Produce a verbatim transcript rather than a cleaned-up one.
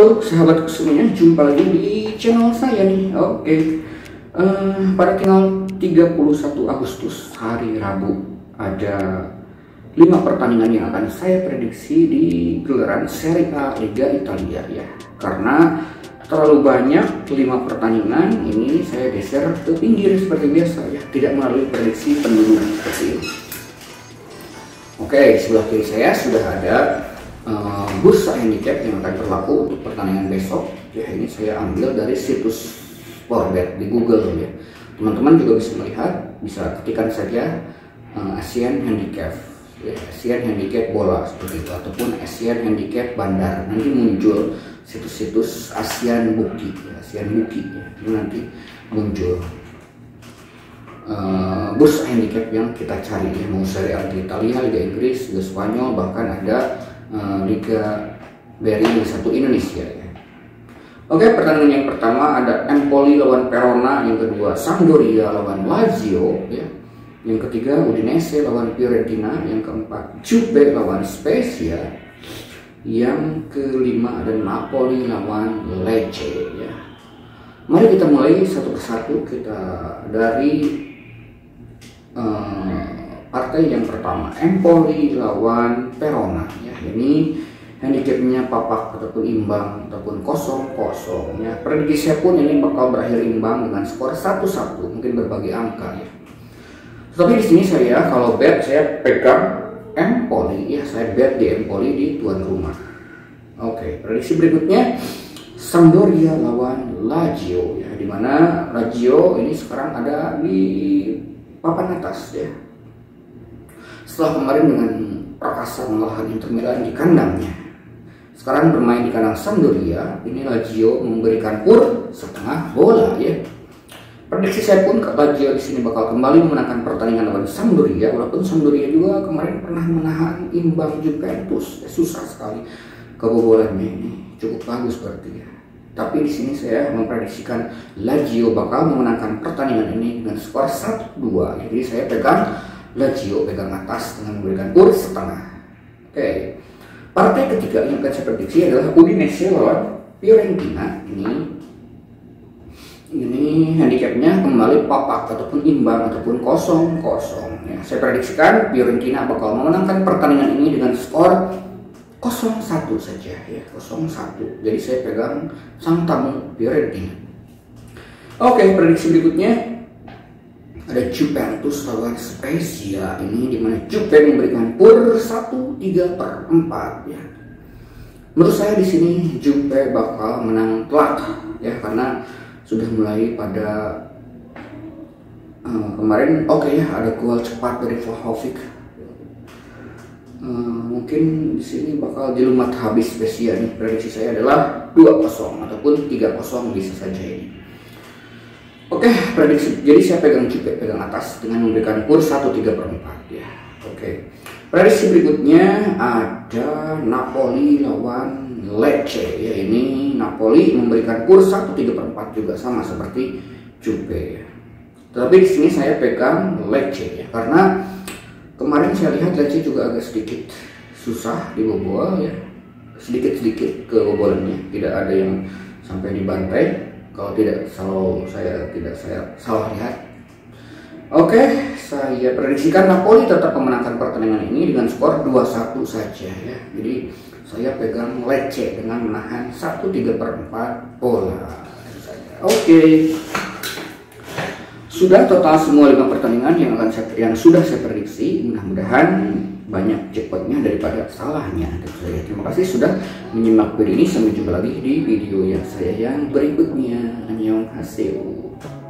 Halo sahabat semuanya, jumpa lagi di channel saya nih. Oke, uh, pada tanggal tiga puluh satu Agustus hari Rabu ada lima pertandingan yang akan saya prediksi di gelaran Serie A Liga Italia ya. Karena terlalu banyak lima pertandingan, ini saya geser ke pinggir seperti biasa ya, tidak melalui prediksi penduduk seperti ini. Oke, sebelah kiri saya sudah ada Uh, bursa handicap yang akan berlaku untuk pertandingan besok ya. Ini saya ambil dari situs Sportbet di Google ya. Teman-teman juga bisa melihat, bisa ketikkan saja uh, Asian Handicap ya, Asian Handicap bola seperti itu, ataupun Asian Handicap bandar. Nanti muncul situs-situs Asian Bookie ya, Asian Bookie ya. Ini nanti muncul uh, bursa handicap yang kita cari ya, mau Serie A di Italia, Liga Inggris, Liga Spanyol, bahkan ada Uh, Liga Beri Liga satu Indonesia ya. Oke, pertandingan yang pertama ada Empoli lawan Verona, yang kedua Sampdoria lawan Lazio ya, yang ketiga Udinese lawan Fiorentina, yang keempat Juve lawan Spezia, yang kelima ada Napoli lawan Lecce ya. Mari kita mulai satu persatu, kita dari uh, partai yang pertama, Empoli lawan Verona ya. Ini handicapnya papak ataupun imbang ataupun kosong kosong ya. Prediksi saya pun ini bakal berakhir imbang dengan skor satu satu, mungkin berbagai angka ya. Tapi di sini saya kalau bet saya pegang Empoli ya, saya bet di Empoli di tuan rumah. Oke, prediksi berikutnya Sampdoria lawan Lazio ya, dimana Lazio ini sekarang ada di papan atas ya. Setelah kemarin dengan perkasa mengalahkan Inter Milan di kandangnya, sekarang bermain di kandang Sampdoria. Ini Lazio memberikan pur setengah bola ya. Prediksi saya pun Lazio di sini bakal kembali memenangkan pertandingan lawan Sampdoria, walaupun Sampdoria juga kemarin pernah menahan imbang Juventus ya, susah sekali kebobolannya, ini cukup bagus berarti ya. Tapi di sini saya memprediksikan Lazio bakal memenangkan pertandingan ini dengan skor satu dua. Jadi saya pegang Lazio, pegang atas dengan memberikan kur setengah. Oke, partai ketiga yang akan saya prediksi adalah Udinese lawan Fiorentina. Ini ini handicapnya kembali papak ataupun imbang ataupun kosong kosong ya. Saya prediksikan Fiorentina bakal memenangkan pertandingan ini dengan skor kosong satu saja ya, kosong satu. Jadi saya pegang sang tamu Fiorentina. Oke, prediksi berikutnya ada Juventus lawan Spezia, ini dimana Juve memberikan pur satu tiga per empat ya. Menurut saya di sini Juve bakal menang telak ya, karena sudah mulai pada uh, kemarin oke okay, ya, ada gol cepat dari Vlahovic. Uh, mungkin di sini bakal dilumat habis Spezia nih. Prediksi saya adalah dua kosong ataupun tiga kosong bisa saja ini. Oke, prediksi. Jadi saya pegang Juve, pegang atas dengan memberikan kur satu tiga per empat ya. Oke. Prediksi berikutnya ada Napoli lawan Lecce ya. Ini Napoli memberikan kur satu tiga per empat juga sama seperti Juve ya. Tapi di sini saya pegang Lecce ya, karena kemarin saya lihat Lecce juga agak sedikit susah dibobol ya. Sedikit-sedikit kebobolannya, tidak ada yang sampai dibantai. Kalau tidak, kalau saya tidak saya salah lihat. Oke, saya prediksikan Napoli tetap memenangkan pertandingan ini dengan skor dua satu saja ya. Jadi saya pegang Lecce dengan menahan satu tiga per empat bola. Oke, sudah total semua lima pertandingan yang akan saya yang sudah saya prediksi. Mudah-mudahan banyak jackpotnya daripada salahnya. Terima kasih sudah menyimak video ini. Sampai jumpa lagi di video yang saya yang berikutnya. Annyeonghaseyo.